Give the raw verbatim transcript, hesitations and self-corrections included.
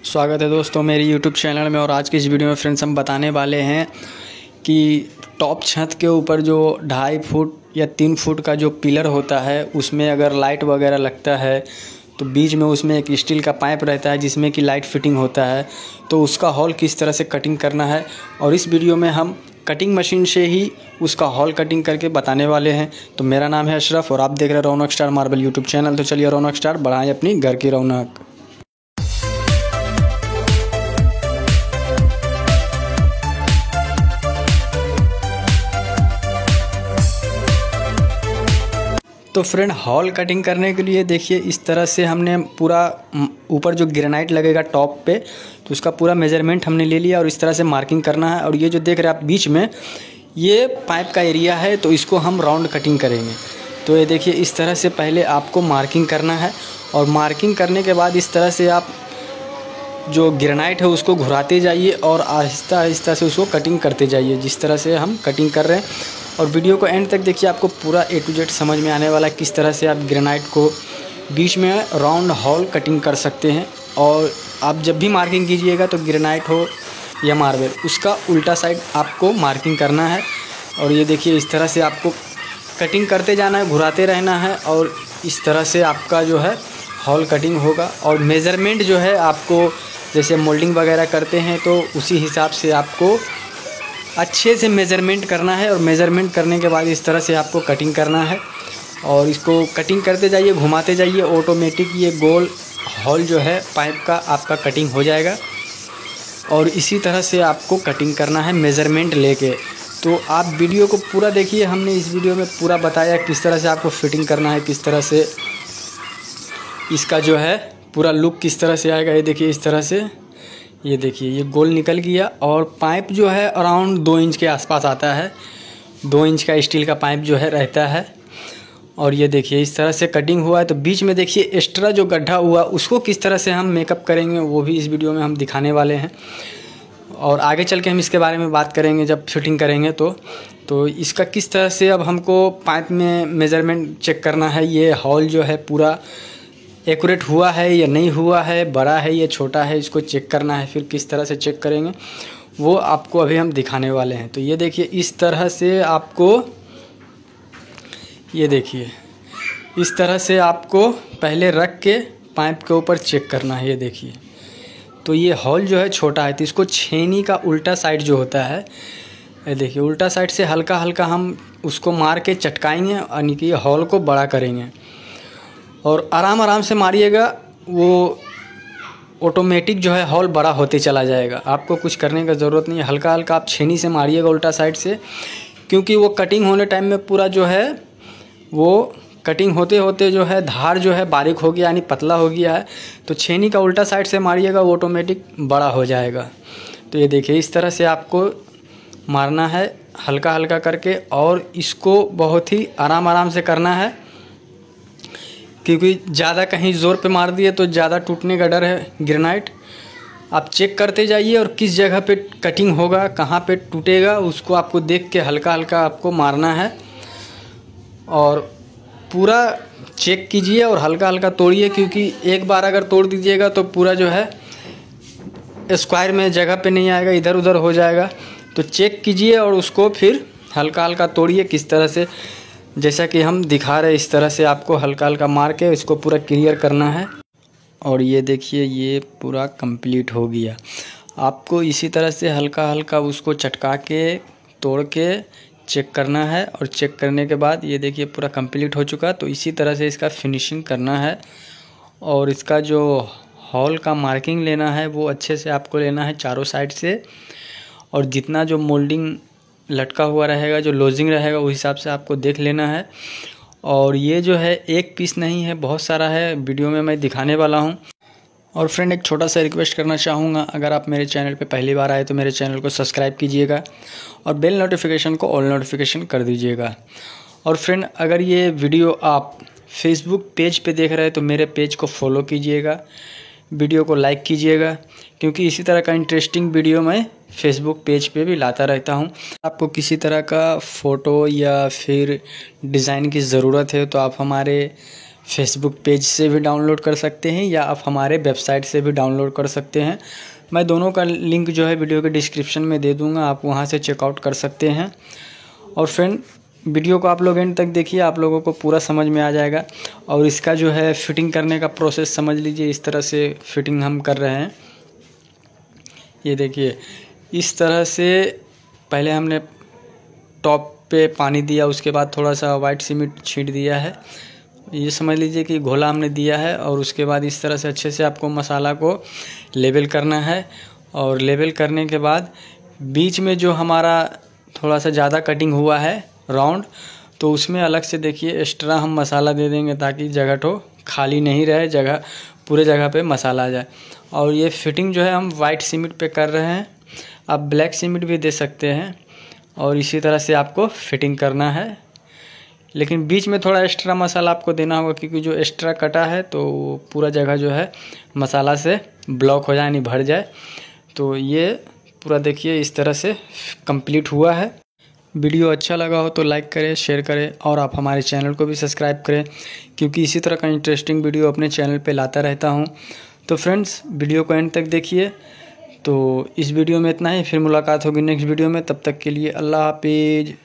स्वागत है दोस्तों मेरी यूट्यूब चैनल में। और आज की इस वीडियो में फ्रेंड्स हम बताने वाले हैं कि टॉप छत के ऊपर जो ढाई फुट या तीन फुट का जो पिलर होता है उसमें अगर लाइट वगैरह लगता है तो बीच में उसमें एक स्टील का पाइप रहता है जिसमें कि लाइट फिटिंग होता है, तो उसका हॉल किस तरह से कटिंग करना है। और इस वीडियो में हम कटिंग मशीन से ही उसका हॉल कटिंग करके बताने वाले हैं। तो मेरा नाम है अशरफ और आप देख रहे हैं Raunak star marble YouTube channel. तो चलिए रौनक स्टार बढ़ाएं अपनी घर की रौनक। तो फ्रेंड हॉल कटिंग करने के लिए देखिए इस तरह से हमने पूरा ऊपर जो ग्रेनाइट लगेगा टॉप पे तो उसका पूरा मेजरमेंट हमने ले लिया और इस तरह से मार्किंग करना है। और ये जो देख रहे हैं आप बीच में ये पाइप का एरिया है तो इसको हम राउंड कटिंग करेंगे। तो ये देखिए इस तरह से पहले आपको मार्किंग करना है और मार्किंग करने के बाद इस तरह से आप जो ग्रेनाइट है उसको घुराते जाइए और आहिस्ता आहिस्ता से उसको कटिंग करते जाइए जिस तरह से हम कटिंग कर रहे हैं। और वीडियो को एंड तक देखिए, आपको पूरा ए टू जेड समझ में आने वाला है किस तरह से आप ग्रेनाइट को बीच में राउंड हॉल कटिंग कर सकते हैं। और आप जब भी मार्किंग कीजिएगा तो ग्रेनाइट हो या मार्बल उसका उल्टा साइड आपको मार्किंग करना है। और ये देखिए इस तरह से आपको कटिंग करते जाना है, घुराते रहना है और इस तरह से आपका जो है हॉल कटिंग होगा। और मेज़रमेंट जो है आपको जैसे मोल्डिंग वगैरह करते हैं तो उसी हिसाब से आपको अच्छे से मेज़रमेंट करना है। और मेज़रमेंट करने के बाद इस तरह से आपको कटिंग करना है और इसको कटिंग करते जाइए, घुमाते जाइए, ऑटोमेटिक ये गोल हॉल जो है पाइप का आपका कटिंग हो जाएगा। और इसी तरह से आपको कटिंग करना है मेज़रमेंट लेके। तो आप वीडियो को पूरा देखिए, हमने इस वीडियो में पूरा बताया किस तरह से आपको फिटिंग करना है, किस तरह से इसका जो है पूरा लुक किस तरह से आएगा। ये देखिए इस तरह से, ये देखिए ये गोल निकल गया और पाइप जो है अराउंड दो इंच के आसपास आता है। दो इंच का स्टील का पाइप जो है रहता है। और ये देखिए इस तरह से कटिंग हुआ है। तो बीच में देखिए एक्स्ट्रा जो गड्ढा हुआ उसको किस तरह से हम मेकअप करेंगे वो भी इस वीडियो में हम दिखाने वाले हैं। और आगे चल के हम इसके बारे में बात करेंगे जब फिटिंग करेंगे तो तो इसका किस तरह से अब हमको पाइप में मेज़रमेंट चेक करना है, ये हॉल जो है पूरा एक्यूरेट हुआ है या नहीं हुआ है, बड़ा है या छोटा है, इसको चेक करना है। फिर किस तरह से चेक करेंगे वो आपको अभी हम दिखाने वाले हैं। तो ये देखिए इस तरह से आपको, ये देखिए इस तरह से आपको पहले रख के पाइप के ऊपर चेक करना है। ये देखिए तो ये हॉल जो है छोटा है तो इसको छेनी का उल्टा साइड जो होता है, ये देखिए उल्टा साइड से हल्का हल्का हम उसको मार के चटकाएंगे यानी कि हॉल को बड़ा करेंगे। और आराम आराम से मारिएगा, वो ऑटोमेटिक जो है हॉल बड़ा होते चला जाएगा, आपको कुछ करने का ज़रूरत नहीं है। हल्का हल्का आप छेनी से मारिएगा उल्टा साइड से, क्योंकि वो कटिंग होने टाइम में पूरा जो है वो कटिंग होते होते जो है धार जो है बारीक हो गया यानी पतला हो गया है। तो छेनी का उल्टा साइड से मारिएगा वो ऑटोमेटिक बड़ा हो जाएगा। तो ये देखिए इस तरह से आपको मारना है हल्का हल्का करके और इसको बहुत ही आराम आराम से करना है, क्योंकि ज़्यादा कहीं ज़ोर पे मार दिए तो ज़्यादा टूटने का डर है ग्रेनाइट। आप चेक करते जाइए और किस जगह पे कटिंग होगा, कहाँ पे टूटेगा उसको आपको देख के हल्का हल्का आपको मारना है। और पूरा चेक कीजिए और हल्का हल्का तोड़िए, क्योंकि एक बार अगर तोड़ दीजिएगा तो पूरा जो है स्क्वायर में जगह पे नहीं आएगा, इधर उधर हो जाएगा। तो चेक कीजिए और उसको फिर हल्का हल्का तोड़िए किस तरह से, जैसा कि हम दिखा रहे हैं इस तरह से आपको हल्का हल्का मार के इसको पूरा क्लियर करना है। और ये देखिए ये पूरा कंप्लीट हो गया। आपको इसी तरह से हल्का हल्का उसको चटका के तोड़ के चेक करना है। और चेक करने के बाद ये देखिए पूरा कंप्लीट हो चुका। तो इसी तरह से इसका फिनिशिंग करना है और इसका जो हॉल का मार्किंग लेना है वो अच्छे से आपको लेना है चारों साइड से। और जितना जो मोल्डिंग लटका हुआ रहेगा, जो लोजिंग रहेगा उस हिसाब से आपको देख लेना है। और ये जो है एक पीस नहीं है, बहुत सारा है, वीडियो में मैं दिखाने वाला हूँ। और फ्रेंड एक छोटा सा रिक्वेस्ट करना चाहूँगा, अगर आप मेरे चैनल पे पहली बार आए तो मेरे चैनल को सब्सक्राइब कीजिएगा और बेल नोटिफिकेशन को ऑल नोटिफिकेशन कर दीजिएगा। और फ्रेंड अगर ये वीडियो आप फेसबुक पेज पे देख रहे हैं तो मेरे पेज को फॉलो कीजिएगा, वीडियो को लाइक कीजिएगा, क्योंकि इसी तरह का इंटरेस्टिंग वीडियो मैं फेसबुक पेज पे भी लाता रहता हूँ। आपको किसी तरह का फ़ोटो या फिर डिज़ाइन की ज़रूरत है तो आप हमारे फेसबुक पेज से भी डाउनलोड कर सकते हैं या आप हमारे वेबसाइट से भी डाउनलोड कर सकते हैं। मैं दोनों का लिंक जो है वीडियो के डिस्क्रिप्शन में दे दूँगा, आप वहाँ से चेकआउट कर सकते हैं। और फ्रेंड वीडियो को आप लोग एंड तक देखिए, आप लोगों को पूरा समझ में आ जाएगा। और इसका जो है फिटिंग करने का प्रोसेस समझ लीजिए, इस तरह से फिटिंग हम कर रहे हैं। ये देखिए इस तरह से पहले हमने टॉप पे पानी दिया, उसके बाद थोड़ा सा वाइट सीमेंट छींट दिया है। ये समझ लीजिए कि घोला हमने दिया है। और उसके बाद इस तरह से अच्छे से आपको मसाला को लेवल करना है। और लेवल करने के बाद बीच में जो हमारा थोड़ा सा ज़्यादा कटिंग हुआ है राउंड, तो उसमें अलग से देखिए एक्स्ट्रा हम मसाला दे देंगे ताकि जगह तो खाली नहीं रहे, जगह पूरे जगह पे मसाला आ जाए। और ये फिटिंग जो है हम वाइट सीमेंट पे कर रहे हैं, आप ब्लैक सीमेंट भी दे सकते हैं। और इसी तरह से आपको फिटिंग करना है, लेकिन बीच में थोड़ा एक्स्ट्रा मसाला आपको देना होगा, क्योंकि जो एक्स्ट्रा कटा है तो पूरा जगह जो है मसाला से ब्लॉक हो जाए, नहीं भर जाए। तो ये पूरा देखिए इस तरह से कंप्लीट हुआ है। वीडियो अच्छा लगा हो तो लाइक करें, शेयर करें और आप हमारे चैनल को भी सब्सक्राइब करें, क्योंकि इसी तरह का इंटरेस्टिंग वीडियो अपने चैनल पे लाता रहता हूं। तो फ्रेंड्स वीडियो को एंड तक देखिए। तो इस वीडियो में इतना ही, फिर मुलाकात होगी नेक्स्ट वीडियो में। तब तक के लिए अल्लाह हाफिज़।